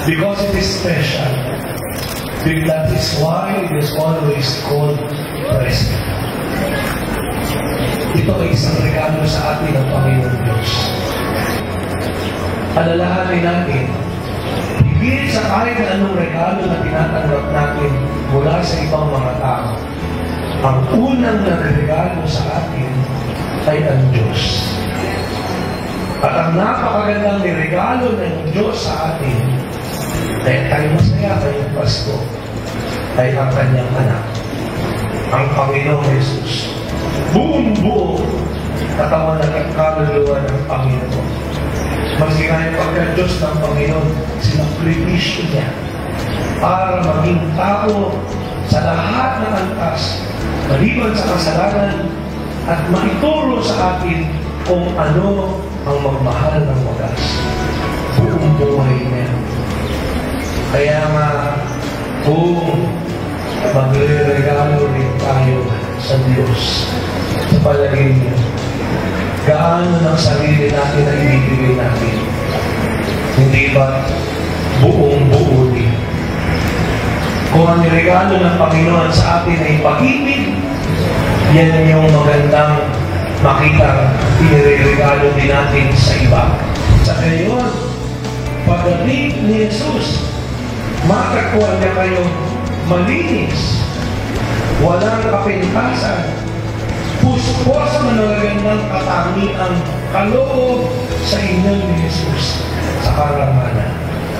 Because it is special. That is why it is always called present. Ito ay isang regalo sa atin ng Panginoon Diyos. Alalahanin natin, higit sa kahit anong regalo na tinatanggap natin mula sa ibang mga tao, ang unang nagregalo sa atin ay ang Diyos. At ang napakagandang regalo ng Diyos sa atin, dahil tayo masaya kayong Pasko, ay ang kanyang anak, ang Panginoong Jesus. Buong-buo, katawan at kaluluwa ng Panginoon. Maski nga yung pagka-Diyos ng Panginoon, sinakripisyo niya para maging tao sa lahat ng antas, maliban sa kasalanan, at maituro sa atin kung ano ang magmahal ng wagas. Buong buhay niya. Kaya nga, kung magre-regalo rin tayo sa Diyos, sa palagay niya, gaano ng sarili natin na ibibigay natin? Hindi ba buong-buo din? Kung ang regalo ng Panginoon sa atin ay pag-ibig, yan yung magandang makita, iniregalo din natin sa iba. Sa ngayon, pagdating ni Jesus, makakuha niya kayong malinis, walang kapintasan, puspos na nagagandang katangiang kaloob sa inyo ni Jesus sa karamanan.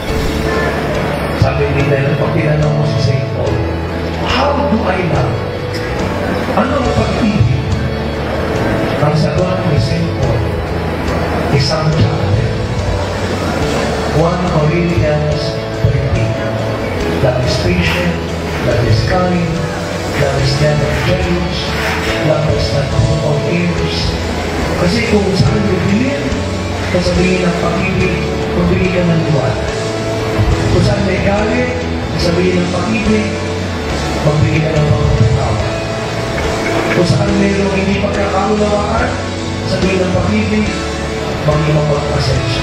Sabi nila, pag tinanong mo si St. Paul, how do I love? Ano ang pag-ibig? Ang sagot ni St. Paul, isang chapter. 1 Corinthians 13. Love is patient, love is kind, love is never jealous, love is not full of airs. Kasi kung saan bibilin, sasabihin ng pag-ibig, magbigay ka ng liwanag. Kung saan may galit, sasabihin ng pag-ibig, magbigay ka ng mga pagkawa. Kung saan mayroong hindi pagkakaunawaan, sabihin ng pag-ibig, maging mapagpasensya.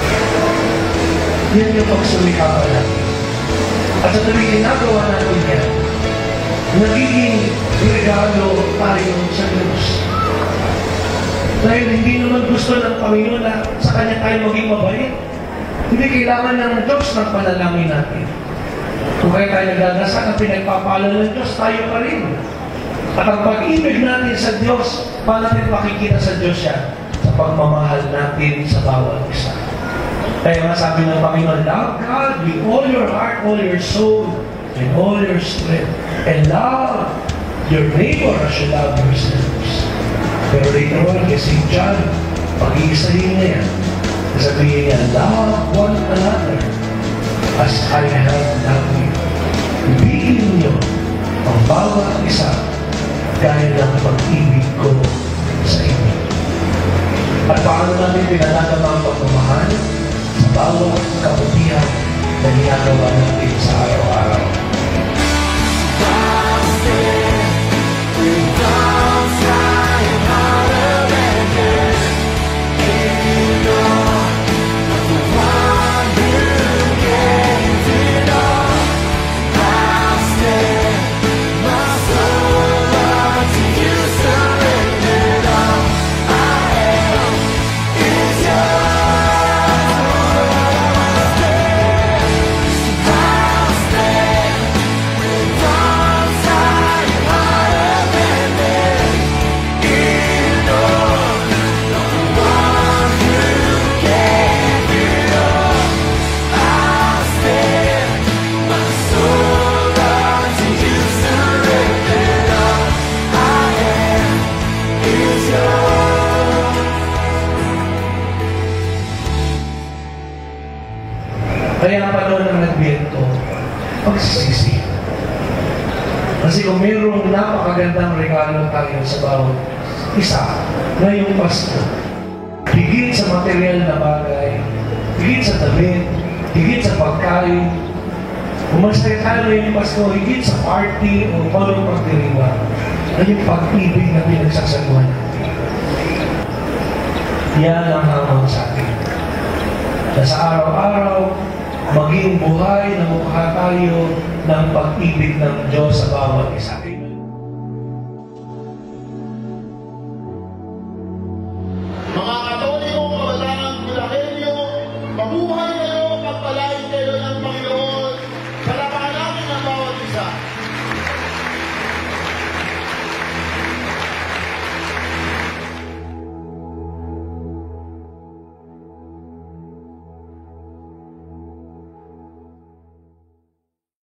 Yan yung pagsumikapan natin. At sa tuloy ginagawa natin yan, nagiging regalo tayo sa Diyos. Dahil hindi naman gusto ng Panginoon na sa Kanya tayo maging mabait. Hindi kailangan ng Diyos ng panalangin natin. Kung kaya tayo nagdadasal at pinagpapala ng Diyos, tayo pa rin. At ang pag-ibig natin sa Diyos, paano natin makikita sa Diyos yan? Sa pagmamahal natin sa bawat isa. Kaya nga sabi ng Panginoon, love God with all your heart, all your soul, and all your strength. And love your neighbor as you love yourselves. Pero later on, kasi John, pag-iisahin niya yan. Sabihin niya, love one another as I have loved you. Ibigin niyo ang bawat isa gaya ng pag-ibig ko sa inyo. At paano natin pinanagama ang pagmamahal sa bawat kabutihan na ginagawa natin sa araw-araw. Kaya pa doon ang nagbiento, pagsisisi. Kasi kung mayroong napakagandang regalo tayo sa bawat isa, ngayong Pasko, higit sa material na bagay, higit sa damit, higit sa pagkain, kung masaya tayo ngayong Pasko, higit sa party o parang pagdiriwa, ay yung pag-ibig na pinagsasaguhan natin. Yan ang hamon sa atin. Na sa araw-araw, maging buhay na mukha tayo ng pag-ibig ng Diyos sa bawat isa.